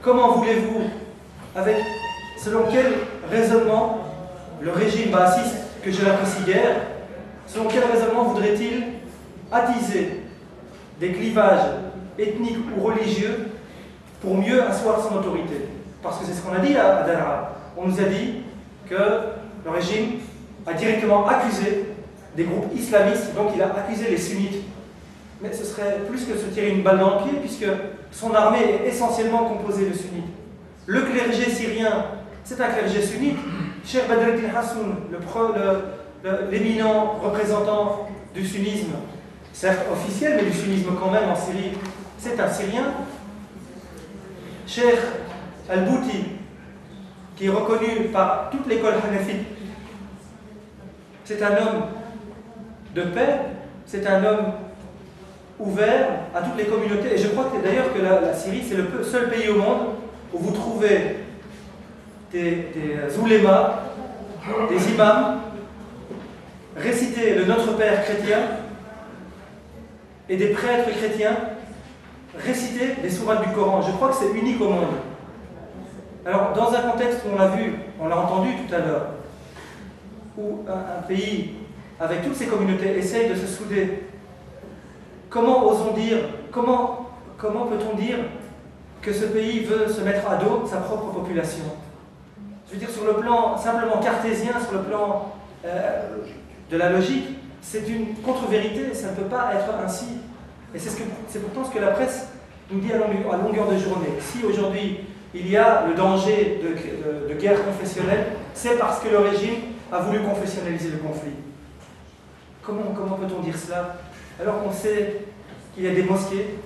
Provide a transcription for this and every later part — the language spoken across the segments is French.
comment voulez-vous, selon quel raisonnement le régime baassiste, que je n'apprécie guère, selon quel raisonnement voudrait-il attiser des clivages ethniques ou religieux pour mieux asseoir son autorité? Parce que c'est ce qu'on a dit à Daraa. On nous a dit que le régime a directement accusé des groupes islamistes, donc il a accusé les sunnites. Mais ce serait plus que se tirer une balle dans le pied, puisque son armée est essentiellement composée de sunnites. Le clergé syrien, c'est un clergé sunnite. Cheikh Badreddin Hassoun, l'éminent représentant du sunnisme, certes officiel, mais du sunnisme quand même en Syrie, c'est un Syrien. Cheikh Al-Bouti, qui est reconnu par toute l'école hanafite, c'est un homme de paix, c'est un homme ouvert à toutes les communautés. Et je crois que d'ailleurs que la Syrie, c'est le seul pays au monde où vous trouvez des oulémas, des imams, réciter le Notre Père chrétien et des prêtres chrétiens réciter des sourates du Coran. Je crois que c'est unique au monde. Alors, dans un contexte où on l'a vu, on l'a entendu tout à l'heure, où un pays avec toutes ses communautés essaye de se souder, comment osons dire, comment peut-on dire que ce pays veut se mettre à dos sa propre population? Je veux dire, sur le plan simplement cartésien, sur le plan de la logique, c'est une contre-vérité, ça ne peut pas être ainsi. Et c'est pourtant ce que la presse nous dit à longueur de journée. Si aujourd'hui il y a le danger de guerre confessionnelle, c'est parce que le régime a voulu confessionnaliser le conflit. Comment peut-on dire cela? Alors qu'on sait qu'il y a des mosquées,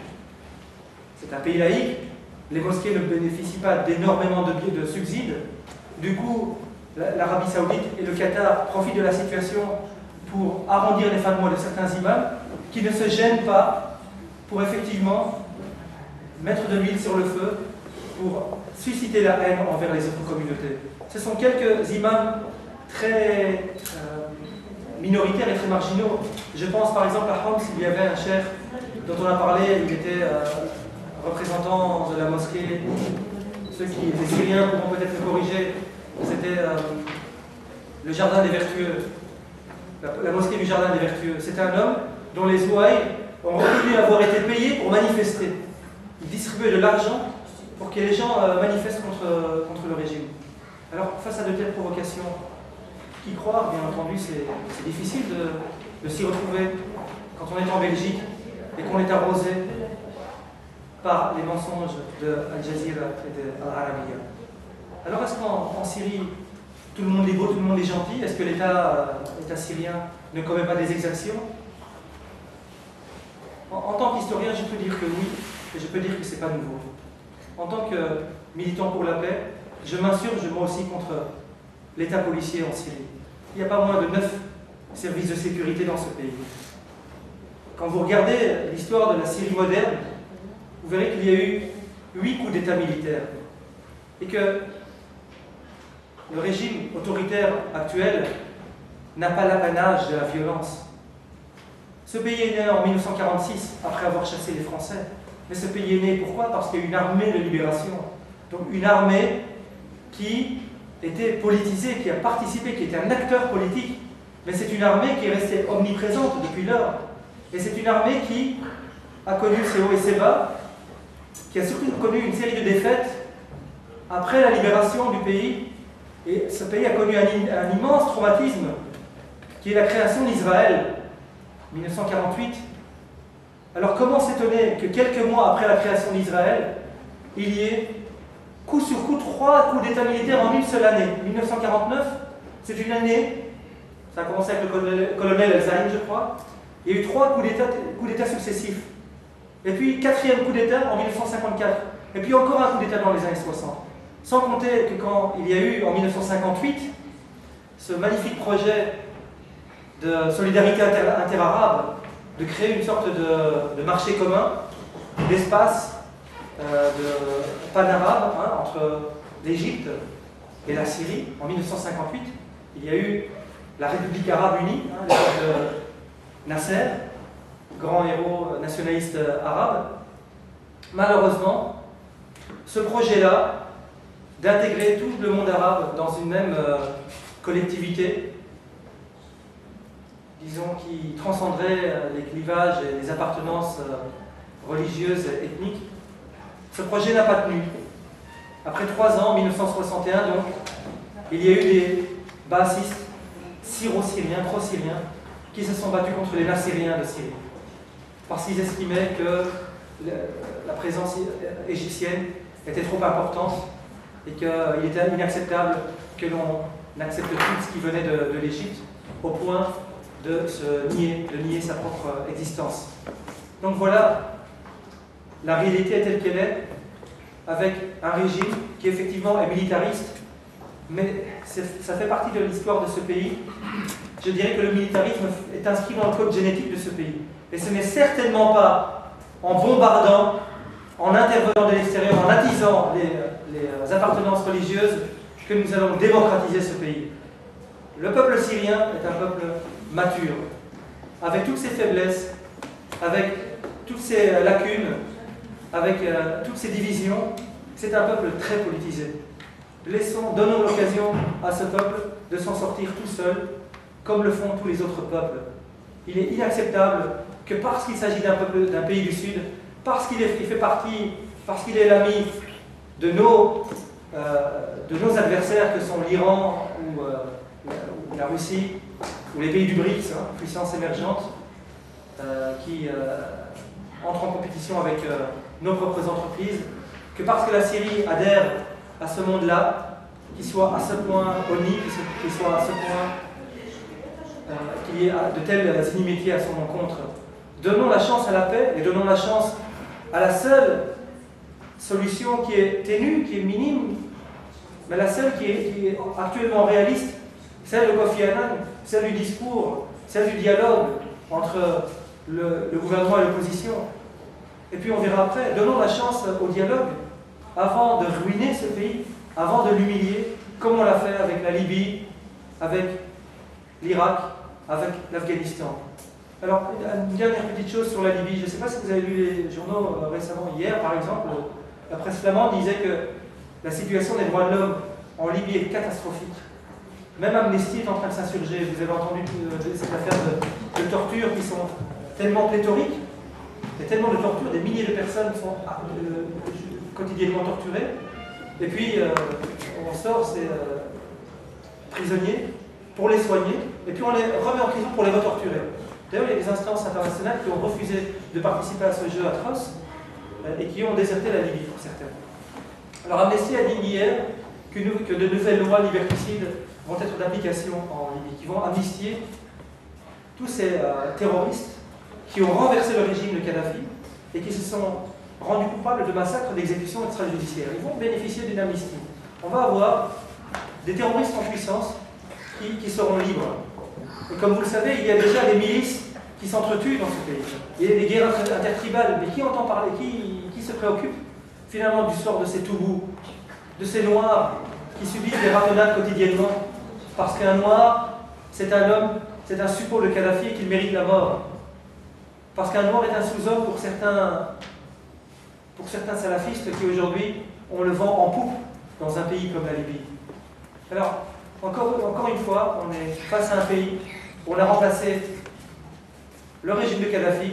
c'est un pays laïque, les mosquées ne bénéficient pas d'énormément de subsides. Du coup, l'Arabie Saoudite et le Qatar profitent de la situation pour arrondir les fins de mois de certains imams qui ne se gênent pas pour effectivement mettre de l'huile sur le feu, pour susciter la haine envers les autres communautés. Ce sont quelques imams très minoritaires et très marginaux. Je pense par exemple à Homs, il y avait un cheikh dont on a parlé, il était représentant de la mosquée. Ceux qui étaient syriens pourront peut-être le corriger. C'était le Jardin des Vertueux, la mosquée du Jardin des Vertueux. C'était un homme dont les ouailles ont reconnu avoir été payés pour manifester. Il distribuait de l'argent pour que les gens manifestent contre le régime. Alors, face à de telles provocations, qui croire, bien entendu, c'est difficile de s'y retrouver quand on est en Belgique et qu'on est arrosé par les mensonges de Al Jazeera et de Al Arabiya. Alors, est-ce qu'en Syrie, tout le monde est beau, tout le monde est gentil? Est-ce que l'État syrien ne commet pas des exactions? En tant qu'historien, je peux dire que oui, et je peux dire que ce n'est pas nouveau. En tant que militant pour la paix, je m'insurge moi aussi contre l'État policier en Syrie. Il n'y a pas moins de 9 services de sécurité dans ce pays. Quand vous regardez l'histoire de la Syrie moderne, vous verrez qu'il y a eu 8 coups d'État militaires. Et que le régime autoritaire actuel n'a pas l'apanage de la violence. Ce pays est né en 1946, après avoir chassé les Français. Mais ce pays est né, pourquoi? Parce qu'il y a eu une armée de libération. Donc une armée qui était politisée, qui a participé, qui était un acteur politique. Mais c'est une armée qui est restée omniprésente depuis lors. Et c'est une armée qui a connu ses hauts et ses bas, qui a surtout connu une série de défaites après la libération du pays. Et ce pays a connu un immense traumatisme, qui est la création d'Israël, 1948. Alors comment s'étonner que quelques mois après la création d'Israël, il y ait coup sur coup 3 coups d'État militaires en une seule année? 1949, c'est une année, ça a commencé avec le colonel El-Zaïm, je crois. Il y a eu 3 coups d'État successifs. Et puis 4e coup d'État en 1954. Et puis encore un coup d'État dans les années 60. Sans compter que quand il y a eu en 1958 ce magnifique projet de solidarité interarabe, de créer une sorte de marché commun, d'espace pan-arabe entre l'Égypte et la Syrie, en 1958, il y a eu la République arabe unie, de Nasser, grand héros nationaliste arabe. Malheureusement, ce projet-là d'intégrer tout le monde arabe dans une même collectivité, disons, qui transcenderait les clivages et les appartenances religieuses et ethniques, ce projet n'a pas tenu. Après 3 ans, en 1961, donc, il y a eu des baassistes syro-syriens, pro-syriens, qui se sont battus contre les Nassiriens de Syrie. Parce qu'ils estimaient que la présence égyptienne était trop importante et qu'il était inacceptable que l'on accepte tout ce qui venait de l'Égypte au point de nier sa propre existence. Donc voilà, la réalité est telle qu'elle est, avec un régime qui effectivement est militariste, mais ça fait partie de l'histoire de ce pays. Je dirais que le militarisme est inscrit dans le code génétique de ce pays. Et ce n'est certainement pas en bombardant, en intervenant de l'extérieur, en attisant les appartenances religieuses que nous allons démocratiser ce pays. Le peuple syrien est un peuple mature, avec toutes ses faiblesses, avec toutes ses lacunes, avec toutes ses divisions. C'est un peuple très politisé. Donnons l'occasion à ce peuple de s'en sortir tout seul, comme le font tous les autres peuples. Il est inacceptable que parce qu'il s'agit d'un pays du Sud, parce qu'il fait partie, parce qu'il est l'ami de nos adversaires que sont l'Iran ou la Russie, ou les pays du BRICS, puissances émergentes, qui entrent en compétition avec nos propres entreprises, que parce que la Syrie adhère à ce monde-là, qu'il soit à ce point honni, qu'il soit à ce point qu'il y ait de telles inimitiés à son encontre. Donnons la chance à la paix et donnons la chance à la seule solution qui est ténue, qui est minime, mais la seule qui est actuellement réaliste, celle de Kofi Annan, celle du discours, celle du dialogue entre le gouvernement et l'opposition. Et puis on verra après. Donnons la chance au dialogue avant de ruiner ce pays, avant de l'humilier, comme on l'a fait avec la Libye, avec l'Irak, avec l'Afghanistan. Alors, une dernière petite chose sur la Libye. Je ne sais pas si vous avez lu les journaux récemment. Hier, par exemple, la presse flamande disait que la situation des droits de l'homme en Libye est catastrophique. Même Amnesty est en train de s'insurger. Vous avez entendu cette affaire de torture qui sont tellement pléthoriques. Il y a tellement de tortures, des milliers de personnes sont quotidiennement torturées. Et puis, on sort ces prisonniers pour les soigner, et puis on les remet en prison pour les retorturer. D'ailleurs, il y a des instances internationales qui ont refusé de participer à ce jeu atroce et qui ont déserté la Libye, pour certains. Alors Amnesty a dit hier que de nouvelles lois liberticides vont être d'application en Libye, qui vont amnistier tous ces terroristes qui ont renversé le régime de Kadhafi et qui se sont rendus coupables de massacres, d'exécutions extrajudiciaires. Ils vont bénéficier d'une amnistie. On va avoir des terroristes en puissance qui seront libres. Et comme vous le savez, il y a déjà des milices qui s'entretuent dans ce pays. Il y a des guerres intertribales, mais qui entend parler, qui se préoccupe finalement du sort de ces Toubous, de ces Noirs qui subissent des ratonnades quotidiennement, parce qu'un Noir, c'est un homme, c'est un suppôt de Kadhafi et qu'il mérite la mort. Parce qu'un Noir est un sous-homme pour certains salafistes qui aujourd'hui ont le vent en poupe dans un pays comme la Libye. Alors, encore une fois, on est face à un pays où on a remplacé le régime de Kadhafi,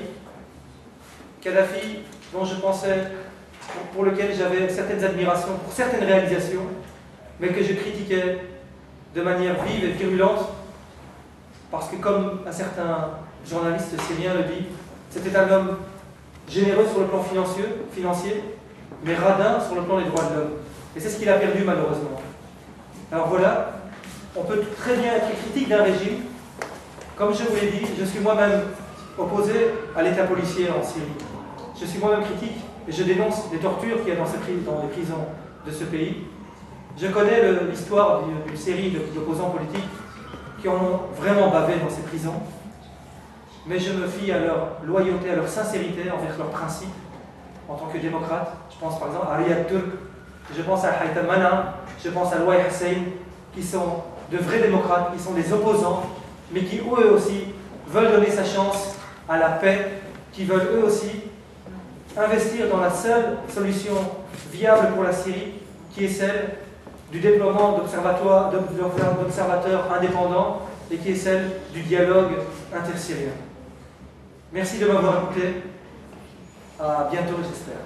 dont je pensais, pour lequel j'avais certaines admirations pour certaines réalisations, mais que je critiquais de manière vive et virulente, parce que comme un certain journaliste syrien le dit, c'était un homme généreux sur le plan financier, mais radin sur le plan des droits de l'homme. Et c'est ce qu'il a perdu malheureusement. Alors voilà, on peut très bien être critique d'un régime. Comme je vous l'ai dit, je suis moi-même opposé à l'état policier en Syrie. Je suis moi-même critique et je dénonce les tortures qu'il y a dans les prisons de ce pays. Je connais l'histoire d'une série d'opposants politiques qui en ont vraiment bavé dans ces prisons. Mais je me fie à leur loyauté, à leur sincérité envers leurs principes en tant que démocrate. Je pense par exemple à Riyad Turk, je pense à Haitham Mana, je pense à Louaï Hussein, qui sont de vrais démocrates, qui sont des opposants, mais qui eux aussi veulent donner sa chance à la paix, qui veulent eux aussi investir dans la seule solution viable pour la Syrie, qui est celle du déploiement d'observateurs indépendants et qui est celle du dialogue intersyrien. Merci de m'avoir écouté. À bientôt, j'espère.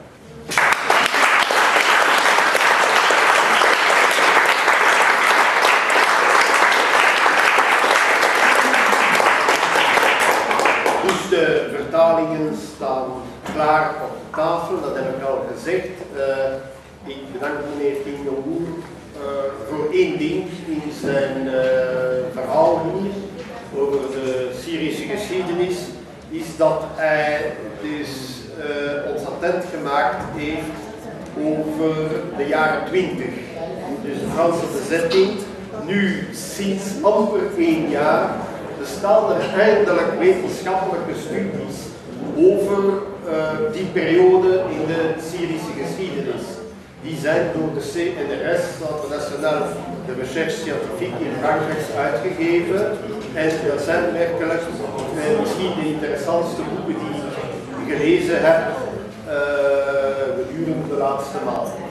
Dus de vertalingen staan klaar op de tafel, dat heb ik al gezegd. Ik bedank meneer Kim Jong-un voor één ding in zijn verhaal hier over de Syrische geschiedenis, is dat hij dus ons attent gemaakt heeft over de jaren 20. Dus de Franse bezetting, nu sinds amper 1 jaar bestaan er eindelijk wetenschappelijke studies over die periode in de Syrische geschiedenis. Die zijn door de CNRS, Centre National de Recherche Scientifique in Frankrijk, uitgegeven. En dat zijn werkelijk misschien de interessantste boeken die ik gelezen heb gedurende de laatste maanden.